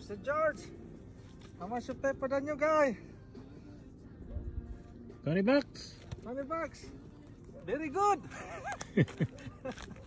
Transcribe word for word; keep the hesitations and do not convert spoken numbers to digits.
Mister George, how much you pay for the new guy? twenty bucks. twenty bucks. Very good.